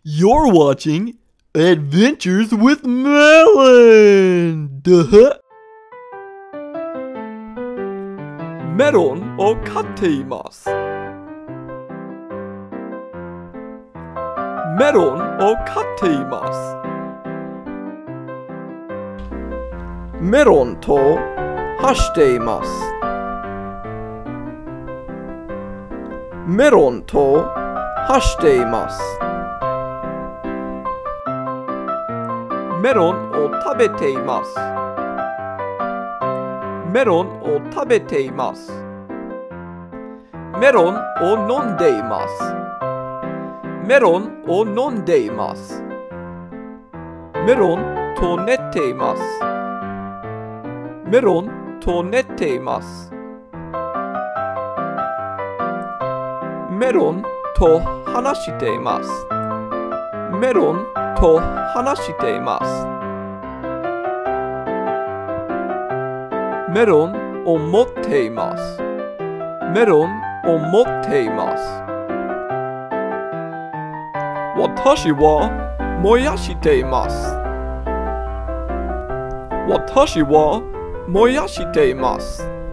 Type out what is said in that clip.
You're watching Adventures with Melon! Duh! メロンを飼っています。メロンを飼っています。メロンと走っています。メロンと走っています。メロンを食べています。メロンを食べています。メロンを飲んでいます。メロンを飲んでいます。メロンと寝ています。メロンと寝ています。メロンと話しています。メロンと話しています。メロンを持っています。メロンを持っています。私は燃やしています。私は燃やしています。